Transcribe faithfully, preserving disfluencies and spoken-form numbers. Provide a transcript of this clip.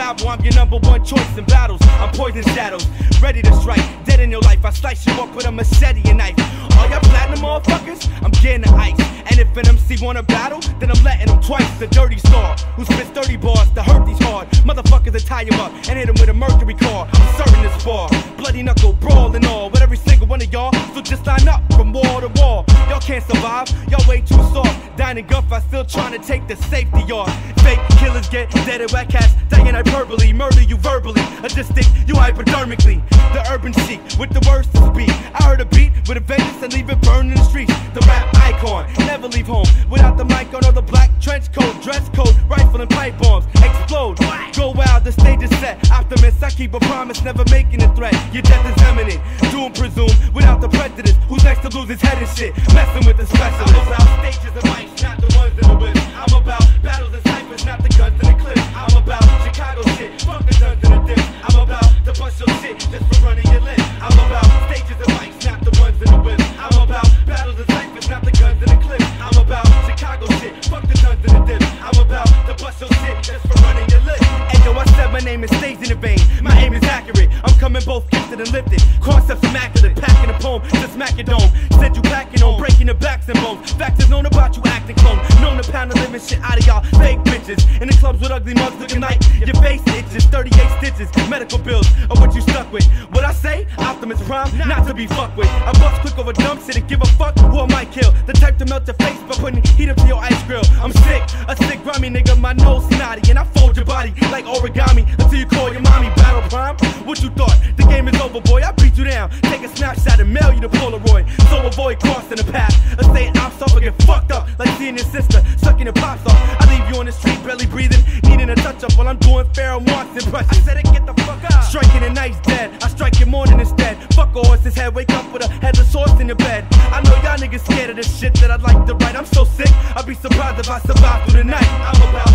unravel. I'm your number one choice in battles. I'm poison shadows, ready to strike. Dead in your life, I slice you up with a machete and knife. All y'all platinum motherfuckers, I'm getting the ice. And if an M C wanna battle, then I'm letting him twice. The dirty star, who spits thirty bars to hurt these hard motherfuckers that tie him up and hit him with a mercury car. I'm serving this bar, bloody knuckle, brawl and all, with every single one of y'all. So just line up from wall to wall. Y'all can't survive, y'all way too soft. Dining gunfight, still trying to take the safety off. Fake killers get dead at whack cats, dying hyperbole, murder you verbally, a distinct you hypodermically. The urban chic with the words to speak. I heard a beat with a Vegas and leave it burning in the streets. The rap icon, never leave home without the mic on or the black trench coat, dress code, rifle and pipe bombs explode. Go wild, the stage is set. Optimist, I keep a promise, never making a threat. Your death is imminent, doom presume without the prejudice. Who's next to lose his head and shit? Messing with the specialist. I'm about stages and mics, not the ones in the whip. I'm about battles and ciphers, not the guns and the clips. I'm about Chicago shit, fuck the guns and the dips. I'm about to bust your shit just for running your list. I'm about stages and mics, not the ones in the whip. I'm about battles and ciphers, not the guns and the clips. I'm about Chicago shit, fuck the guns and the dips. I'm about to bust your shit just for running your list. Hey yo, I said my name is stays in the vein. My aim is accurate. I'm coming both gifted and lifted. Concepts immaculate, packing a poem to smack your dome. Send you packing on, breaking the backs and bones. Facts is known about you acting clone. Known to pound the living shit out of y'all fake bitches. In the clubs with ugly mugs looking like your face itches. thirty-eight stitches, medical bills are what you stuck with. What I say? Optimus Prime, not to be fucked with. I bust quick over dumb shit and give a fuck who I might kill. The type to melt your face by putting heat up to your ice grill. I'm sick, a sick grimy nigga, my nose snotty. And I fold your body like origami until you call your mommy. Battle Prime? What you thought? The game is over, boy. I beat you down. Take a snapshot and mail you the Polaroid. So avoid crossing the path. Or staying off or get fucked up like seeing your sister sucking your pops off. I leave you on the street, barely breathing, needing a touch up while I'm doing Pharaoh Marks impressions. I said it, get the fuck up. Striking a nice dead. I strike your morning instead. Fuck a horse's head, wake up with a headless horse in your bed. I know y'all niggas scared of this shit that I'd like to write. I'm so sick, I'd be surprised if I survive through the night. I'm about